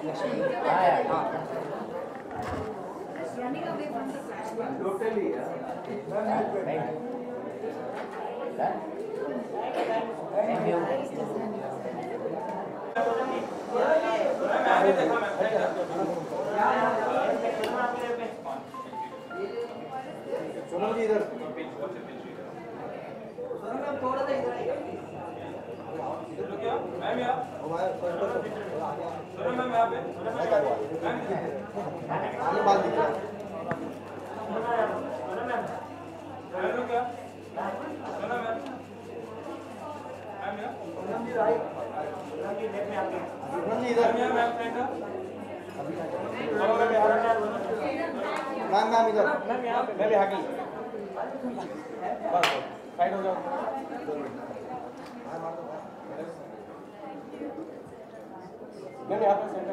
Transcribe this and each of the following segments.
Totally, yeah. Thank you. Sonam जी इधर Sonam ma'am थोड़ा सा इधर आइए मैम यहाँ सोनम मैम यहाँ पे आगे बाल दिख रहा है सोनम मैम क्या सोनम मैम यहाँ सोनम जी राइट सोनम जी लेफ्ट में आगे सोनम जी इधर मैम मैम इधर मैम यहाँ पे मैं भी हाकी बस साइड हो जाओ 2 मिनट मैम यहाँ पे centre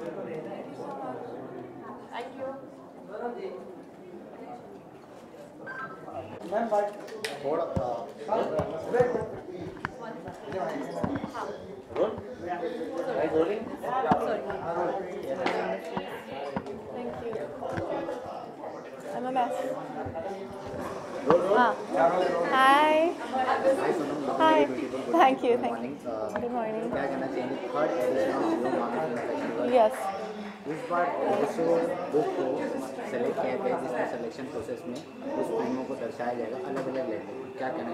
thank you ma'am bye थोड़ा roll right rolling Thank you. I'm a mess. Hi. Hi. Thank you. Thank you. Good morning. क्या कहना चाहेंगे third edition of new marketing festival Yes. इस बार जो बुक को select किया गया जिसमें सिलेक्शन प्रोसेस में उस फिल्मों को दर्शाया जाएगा अलग अलग लेवल क्या कहना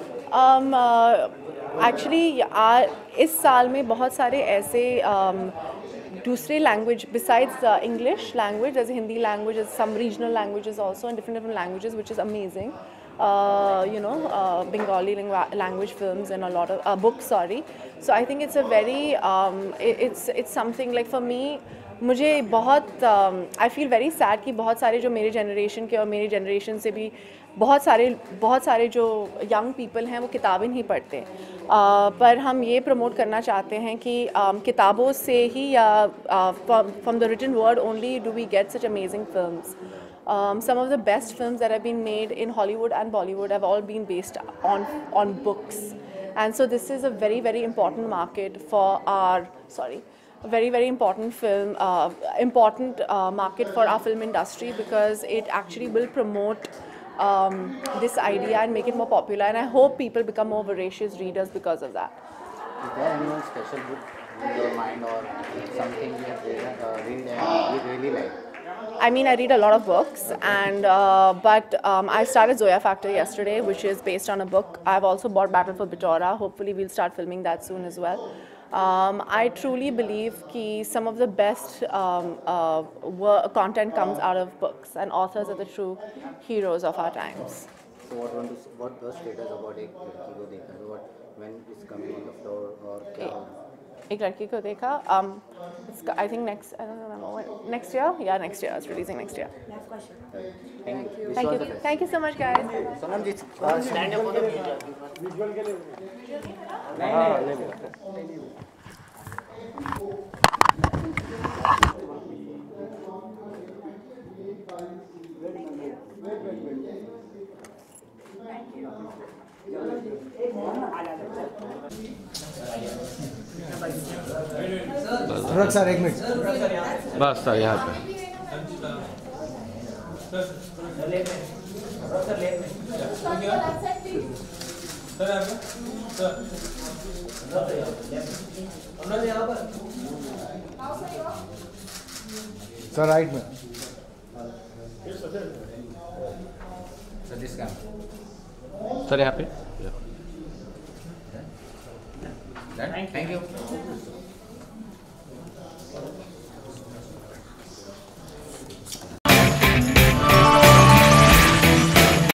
चाहिए Actually, इस साल में बहुत सारे ऐसे दूसरे लैंग्वेज बिसाइड्स इंग्लिश लैंग्वेज जैसे Hindi language some regional languages also and different languages which is amazing Bengali language films and a lot of books, sorry. So I think it's a very it's something like for me मुझे बहुत I feel very sad कि बहुत सारे जो मेरे generation के और मेरे जनरेशन से भी बहुत सारे जो यंग पीपल हैं वो किताबें नहीं पढ़ते पर हम ये प्रमोट करना चाहते हैं कि किताबों से ही या from the written word only do we get such amazing films. Some of the best films that have been made in Hollywood and Bollywood have all been based on books, and so this is a very, very important market for our a very, very important market for our film industry because it actually will promote this idea and make it more popular, and I hope people become more voracious readers because of that. Is there any special book in your mind or something you have read and you really like? I mean, I read a lot of books, and but I started Zoya Factor yesterday, which is based on a book. I've also bought Battle for Bitora. Hopefully, we'll start filming that soon as well. I truly believe that some of the best content comes out of books, and authors are the true heroes of our times. So what was status about एक लड़की को देखा when it's coming on the floor or क्या एक लड़की को देखा I think next I don't remember when next year next year it's releasing next year. Next question. Thank you so much guys. Sonam ji stand up for the visual के लिए नहीं sir 1 minute बस sir यहाँ पे sir right में sir यहाँ पे Thank you.